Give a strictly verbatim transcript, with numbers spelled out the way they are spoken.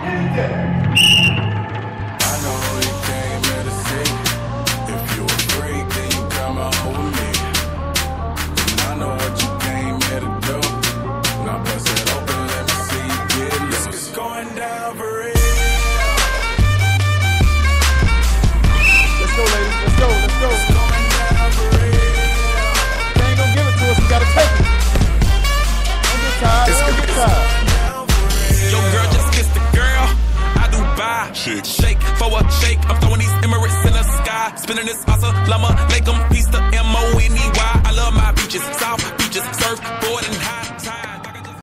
Shake for a shake, I'm throwing these Emirates in the sky. Spinning this awesome llama, like them piece to M O N E